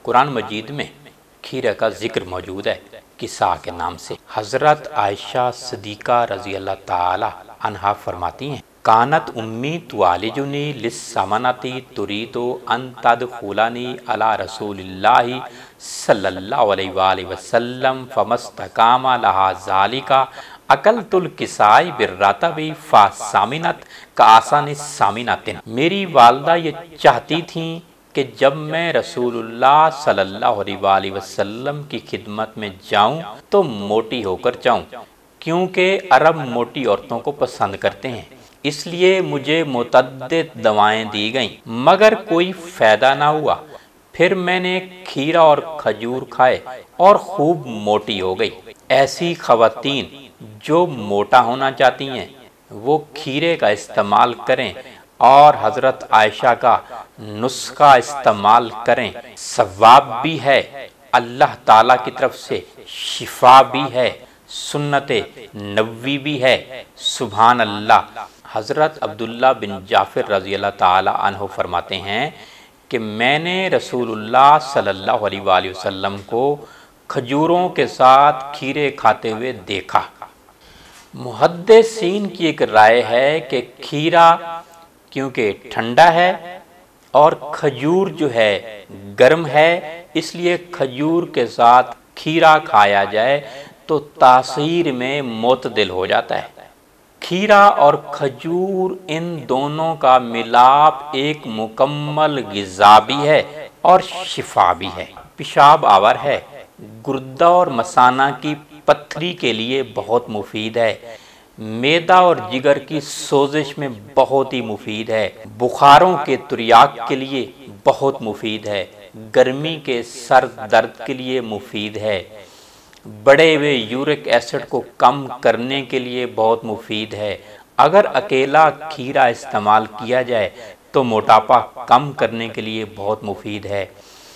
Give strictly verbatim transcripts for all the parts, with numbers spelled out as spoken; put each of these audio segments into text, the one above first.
قرآن مجید میں کھیرے کا ذکر موجود ہے کسا کے نام سے۔ حضرت عائشہ صدیقہ رضی اللہ تعالی عنہا فرماتی ہیں کانت امی توالجنی للسمنتی تریدو ان تدخلنی علی رسول اللہ صلی اللہ علیہ وآلہ وسلم فمستقام لہا ذالکا اکلت الکسائی بالرطبی فسامنت کآسن سامنت۔ میری والدہ یہ چاہتی تھیں کہ جب میں رسول اللہ صلی اللہ علیہ وآلہ وسلم کی خدمت میں جاؤں تو موٹی ہو کر جاؤں، کیونکہ عرب موٹی عورتوں کو پسند کرتے ہیں، اس لیے مجھے متعدد دوائیں دی گئیں مگر کوئی فائدہ نہ ہوا۔ پھر میں نے کھیرا اور کھجور کھائے اور خوب موٹی ہو گئی۔ ایسی خواتین جو موٹا ہونا چاہتی ہیں وہ کھیرے کا استعمال کریں اور حضرت عائشہ کا نسخہ استعمال کریں، ثواب بھی ہے، اللہ تعالیٰ کی طرف سے شفا بھی ہے، سنت نبوی بھی ہے۔ سبحان اللہ۔ حضرت عبداللہ بن جعفر رضی اللہ تعالی عنہ فرماتے ہیں کہ میں نے رسول اللہ صلی اللہ علیہ وآلہ وسلم کو کھجوروں کے ساتھ کھیرے کھاتے ہوئے دیکھا۔ محدثین کی ایک رائے ہے کہ کھیرا کیونکہ ٹھنڈا ہے اور کھجور جو ہے گرم ہے، اس لیے کھجور کے ساتھ کھیرا کھایا جائے تو تاثیر میں معتدل ہو جاتا ہے۔ کھیرا اور کھجور ان دونوں کا ملاپ ایک مکمل غذا بھی ہے اور شفا بھی ہے۔ پیشاب آور ہے، گردہ اور مثانہ کی پتھری کے لیے بہت مفید ہے، معدہ اور جگر کی سوزش میں بہت ہی مفید ہے، بخاروں کے تریاق کے لیے بہت مفید ہے، گرمی کے سر درد کے لیے مفید ہے، بڑے ہوئے یورک ایسڈ کو کم کرنے کے لیے بہت مفید ہے۔ اگر اکیلا کھیرا استعمال کیا جائے تو موٹاپا کم کرنے کے لیے بہت مفید ہے،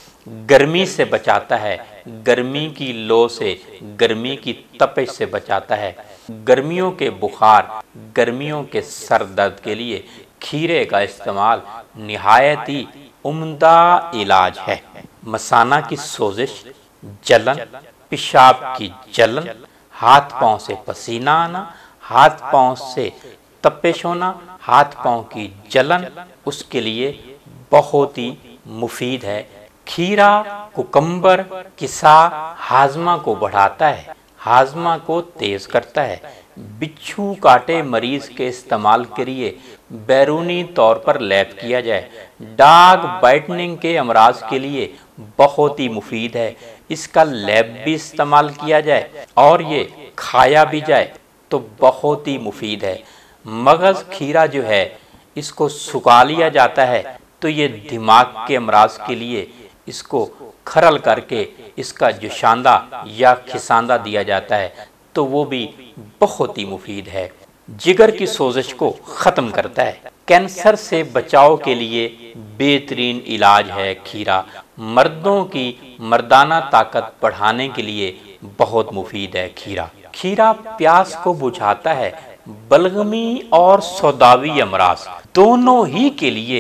گرمی سے بچاتا ہے، گرمی کی لو سے، گرمی کی تپش سے بچاتا ہے، گرمیوں کے بخار، گرمیوں کے سر درد کے لیے کھیرے کا استعمال نہایت ہی عمدہ علاج ہے۔ مثانہ کی سوزش، جلن، پیشاب کی جلن، ہاتھ پاؤں سے پسینہ آنا، ہاتھ پاؤں سے تپش ہونا، ہاتھ پاؤں کی جلن، اس کے لیے بہت ہی مفید ہے۔ کھیرا، کوکمبر، کسا ہاضمہ کو بڑھاتا ہے، ہاضمہ کو تیز کرتا ہے۔ بچھو کاٹے مریض کے استعمال کے لیے بیرونی طور پر لیپ کیا جائے، ڈاگ بائٹننگ کے امراض کے لیے بہت ہی مفید ہے، اس کا لیپ بھی استعمال کیا جائے اور یہ کھایا بھی جائے تو بہت ہی مفید ہے۔ مغز کھیرا جو ہے اس کو سکھا لیا جاتا ہے تو یہ دماغ کے امراض کے لیے اس کو کھرل کر کے اس کا جوشاندہ یا کھساندہ دیا جاتا ہے تو وہ بھی بہت ہی مفید ہے۔ جگر کی سوزش کو ختم کرتا ہے، کینسر سے بچاؤ کے لیے بہترین علاج ہے کھیرا، مردوں کی مردانہ طاقت بڑھانے کے لیے بہت مفید ہے کھیرا۔ کھیرا پیاس کو بجھاتا ہے، بلغمی اور سوداوی امراض دونوں ہی کے لیے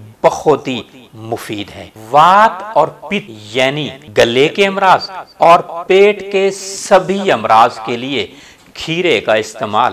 بہت ہی مفید ہے۔ وات اور پت یعنی گلے کے امراض اور پیٹ کے سبھی امراض کے لیے کھیرے کا استعمال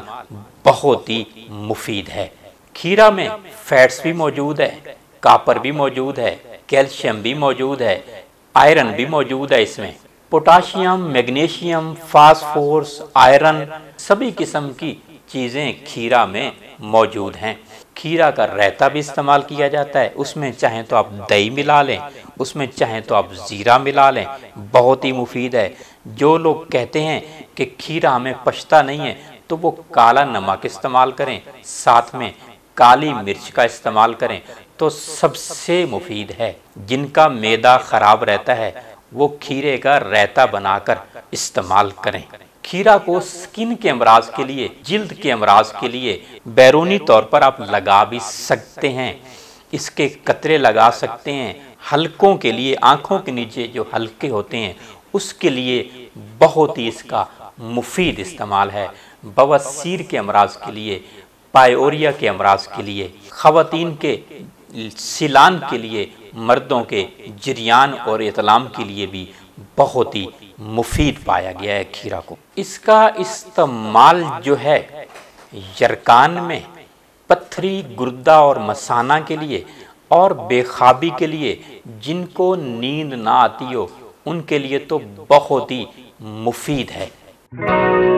بہت ہی مفید ہے۔ کھیرا میں فیٹس بھی موجود ہے، کاپر بھی موجود ہے، کیلشیم بھی موجود ہے، آئرن بھی موجود ہے، اس میں پوٹاشیم، میگنیشیم، فاسفورس، آئرن سبھی قسم کی چیزیں کھیرا میں موجود ہیں۔ کھیرا کا رائتا بھی استعمال کیا جاتا ہے، اس میں چاہیں تو آپ دہی ملا لیں، اس میں چاہیں تو آپ زیرہ ملا لیں، بہت ہی مفید ہے۔ جو لوگ کہتے ہیں کہ کھیرا ہمیں پچتا نہیں ہے تو وہ کالا نمک استعمال کریں، ساتھ میں کالی مرچ کا استعمال کریں تو سب سے مفید ہے۔ جن کا معدہ خراب رہتا ہے وہ کھیرے کا رائتا بنا کر استعمال کریں۔ کھیرا کو سکن کے امراض کے لیے، جلد کے امراض کے لیے بیرونی طور پر آپ لگا بھی سکتے ہیں، اس کے قطرے لگا سکتے ہیں۔ حلقوں کے لیے، آنکھوں کے نیچے جو حلقے ہوتے ہیں اس کے لیے بہت ہی اس کا مفید استعمال ہے۔ بواسیر کے امراض کے لیے، پائیوریا کے امراض کے لیے، خواتین کے سیلان کے لیے مردوں کے جریان اور اطلام کے لیے بھی بہت ہی مفید پایا گیا ہے کھیرا کو۔ اس کا استعمال جو ہے یرکان میں پتھری، گردہ اور مثانہ کے لیے اور بے خوابی کے لیے، جن کو نیند نہ آتی ہو ان کے لیے تو بہت ہی مفید ہے۔